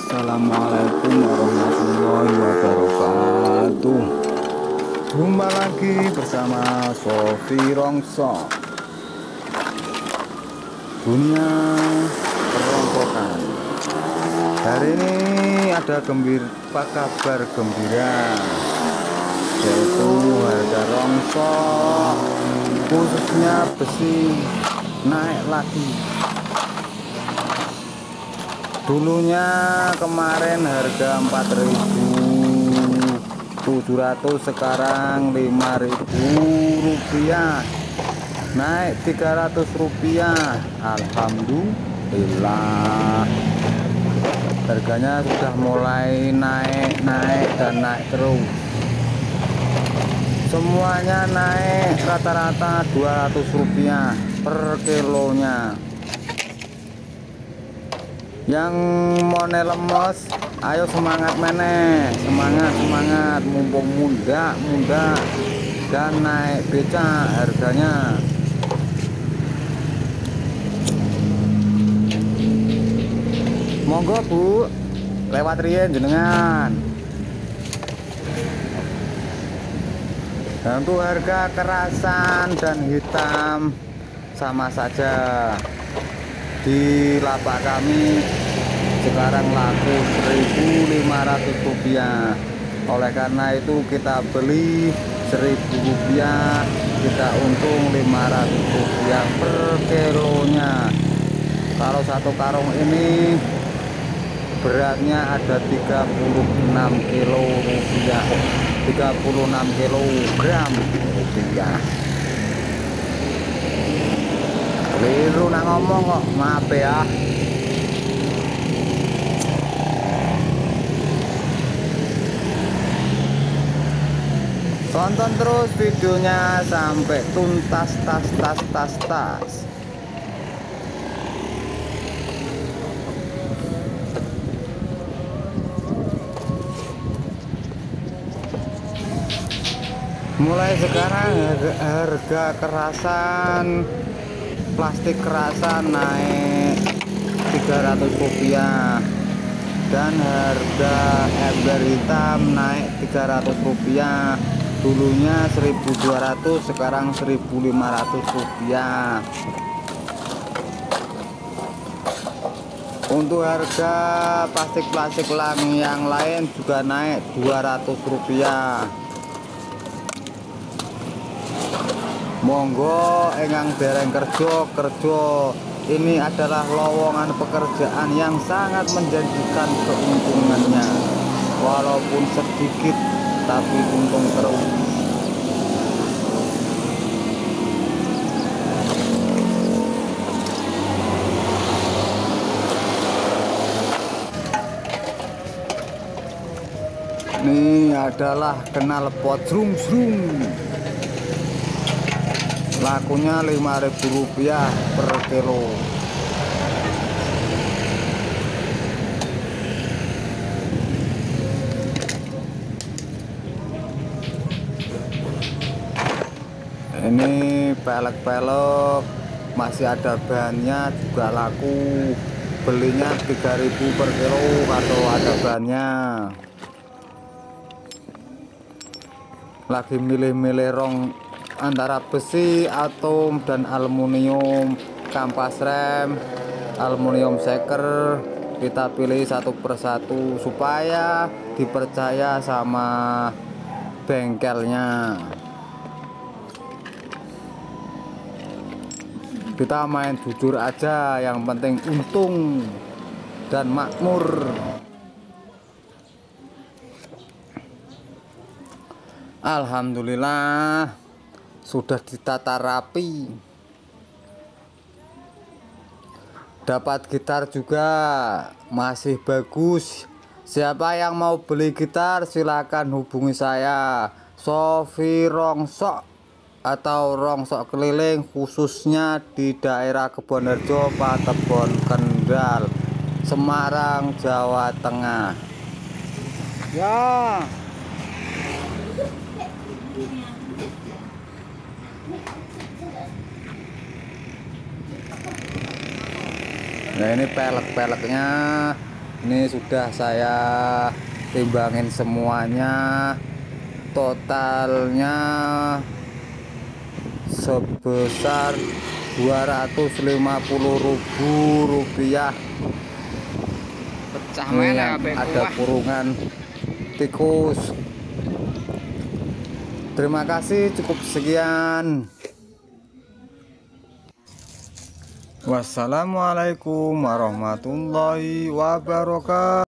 Assalamualaikum warahmatullahi wabarakatuh. Jumpa lagi bersama Sofi Rongso. Dunia perongkokan. Hari ini ada kabar gembira, yaitu harga rongso khususnya besi naik lagi. Dulunya kemarin harga 4.700, sekarang 5.000 rupiah, naik 300 rupiah. Alhamdulillah, harganya sudah mulai naik dan naik terus. Semuanya naik rata-rata 200 rupiah per kilonya. Yang mau lemes, ayo semangat meneh, semangat mumpung muda dan naik beca harganya. Monggo Bu, lewat riyen jenengan. Dan untuk harga kerasan dan hitam sama saja. Di lapak kami sekarang laku 1.500 rupiah. Oleh karena itu kita beli 1.000 rupiah, kita untung 500 rupiah per kilonya. Kalau satu karung ini beratnya ada 36 kilo rupiah, 36 kilogram rupiah. Keliru nak ngomong kok, maaf ya. Tonton terus videonya sampai tuntas tas. Mulai sekarang harga kerasan plastik kerasan naik 300 rupiah dan harga ember hitam naik 300 rupiah. Dulunya 1.200, sekarang 1.500 rupiah. Untuk harga plastik yang lain juga naik 200 rupiah. Monggo engang dereng kerja. Ini adalah lowongan pekerjaan yang sangat menjanjikan keuntungannya, walaupun sedikit tapi untung terus. Ini adalah knalpot zrung, lakunya 5.000 rupiah per kilo. Ini pelek masih ada bahannya, juga laku, belinya 3.000 per kilo kalau ada bahannya. Lagi milih-milih rong antara besi, atom, dan aluminium, kampas rem, aluminium seker. Kita pilih satu persatu supaya dipercaya sama bengkelnya. Kita main jujur aja, yang penting untung dan makmur. Alhamdulillah sudah ditata rapi. Dapat gitar juga masih bagus. Siapa yang mau beli gitar silakan hubungi saya, Sofi Rongso atau Rongso Keliling, khususnya di daerah Kebonharjo, Patebon, Kendal, Semarang, Jawa Tengah. Ya. Nah, ini peleknya Ini sudah saya timbangin semuanya, totalnya sebesar Rp250.000. Pecah Ini mana yang kabeh ada kuah. kurungan tikus. Terima kasih, cukup sekian. Wassalamualaikum warahmatullahi wabarakatuh.